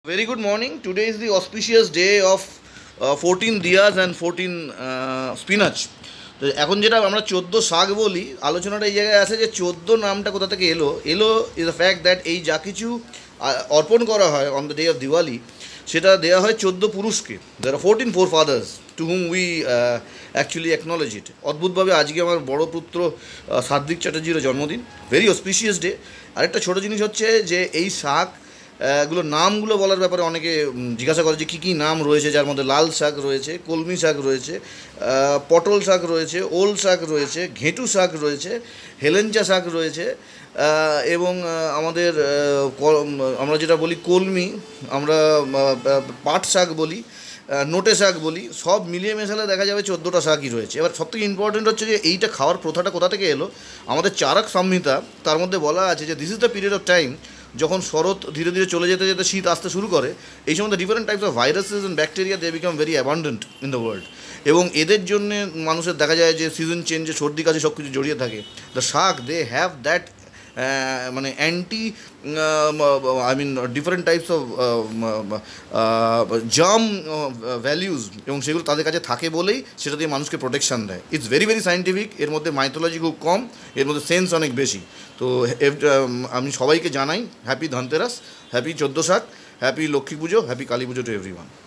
Very good morning. Today is the auspicious day of 14 diyas and 14 spinach. তো এখন যেটা আমরা 14 শাক বলি, আলোচনাটা এই জায়গায় আছে যে 14 নামটা কোথা থেকে এলো ইজ দ্য ফ্যাক্ট দ্যাট এই যা কিছু অর্পণ করা হয় on the day of Diwali সেটা দেওয়া হয় 14 পুরুষকে। There are 14 forefathers to whom we actually acknowledge it. অদ্ভুতভাবে আজকে আমার বড় পুত্র সাত্বিক চ্যাটার্জির জন্মদিন, ভেরি অসপিশিয়াস ডে। আরেকটা ছোটো জিনিস হচ্ছে যে এই শাক এগুলোর নামগুলো বলার ব্যাপারে অনেকে জিজ্ঞাসা করে যে কী কী নাম রয়েছে, যার মধ্যে লাল শাক রয়েছে, কলমি শাক রয়েছে, পটল শাক রয়েছে, ওল শাক রয়েছে, ঘেঁটু শাক রয়েছে, হেলেঞ্চা শাক রয়েছে এবং আমাদের আমরা যেটা বলি কলমি, আমরা পাট শাক বলি, নোটে শাক বলি, সব মিলিয়ে মেশালে দেখা যাবে 14টা শাকই রয়েছে। এবার সবথেকে ইম্পর্টেন্ট হচ্ছে যে এইটা খাওয়ার প্রথাটা কোথা থেকে এলো। আমাদের চারক সংহিতা তার মধ্যে বলা আছে যে this is the period of time যখন শরৎ ধীরে ধীরে চলে যেতে যেতে শীত আসতে শুরু করে, এই সময় different types of viruses and bacteria they become very abundant in the world. এবং এদের জন্যে মানুষের দেখা যায় যে সিজন চেঞ্জে সর্দি কাশি সব কিছু জড়িয়ে থাকে। The shak they have that মানে anti I mean different types of germ values, এবং সেগুলো তাদের কাছে থাকে বলেই সেটা দিয়ে মানুষকে প্রোটেকশান দেয়। It's very very scientific. এর মধ্যে মাইথোলজি খুব কম, এর মধ্যে সেন্স অনেক বেশি। তো আমি সবাইকে জানাই হ্যাপি ধনতেরাস, হ্যাপি 14 শাক, happy Lakshmi Puja, happy Kali Puja to everyone.